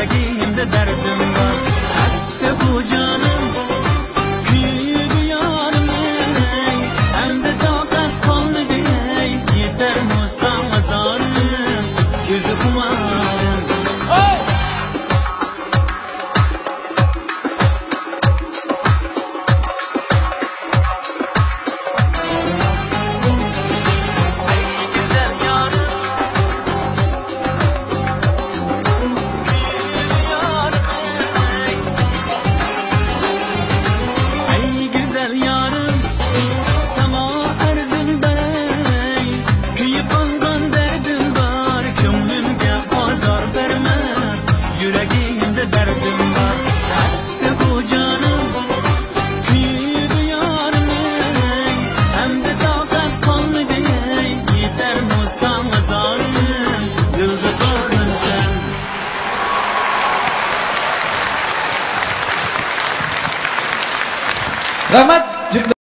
yüreğimde derdim var. Hasta bu canım, kıydı yarım ey, hem de takat kalmadı ey. Yeter mi sana zarım, gözü kumarım. Yüreğimde derdim var. Hasta bu canım, kıydı yarım ey, hem de takat kalmadı ey. Yeter mi sana zarım, yıldızların sen. Rahmat.